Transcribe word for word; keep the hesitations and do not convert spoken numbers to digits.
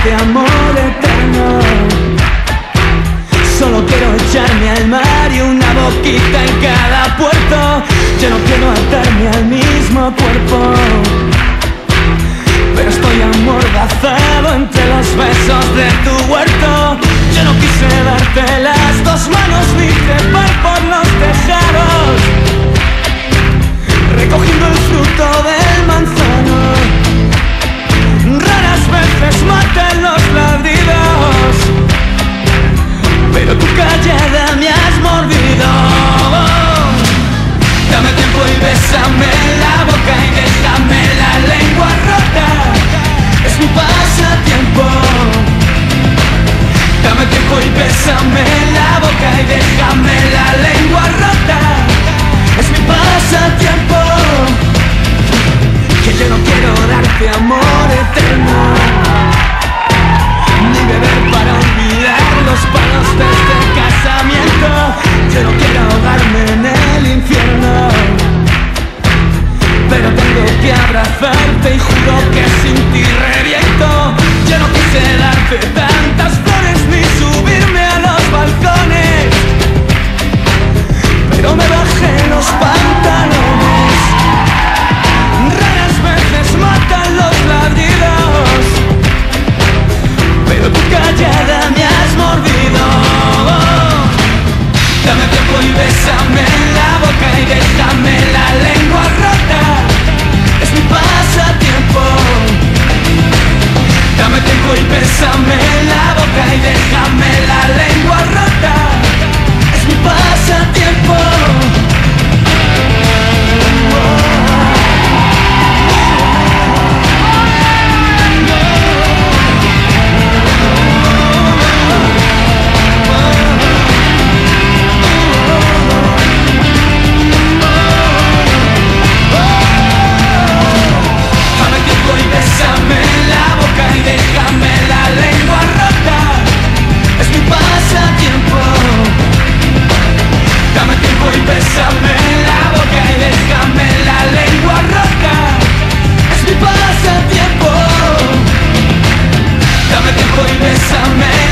darte amor eterno. Solo quiero echarme al mar y una boquita en cada puerto. Yo no quiero atarme al mismo cuerpo, pero estoy amordazado entre los besos de tu huerto. Yo no quise darte las dos manos ni trepar por los tejados, recogiendo el fruto del manzano. Raras veces matan los ladridos, pero tu callada me has mordido. Dame tiempo y bésame la boca y déjame la lengua rota. Es mi pasatiempo. Dame tiempo y bésame la boca y déjame la lengua rota. Es mi pasatiempo. Que yo no quiero darte amor eterno, ni beber para olvidar los palos de este casamiento. Yo no quiero ahogarme en el infierno, pero tengo que abrazarte y juro que sin ti reviento. Yo no quise darte tantas flores ni subirme a los balcones, pero me bajé los pantalones. Raras veces matan los ladridos, pero tu callada me has mordido. Dame tiempo y bésame la boca y déjame la lengua rota. Es mi pasatiempo. Dame tiempo y bésame la boca y déjame la lengua rota. Es mi pasatiempo. Bésame la boca y déjame la lengua rota. Es mi pasatiempo. Dame tiempo y bésame la boca y déjame la lengua rota. Es mi pasatiempo. Dame tiempo y bésame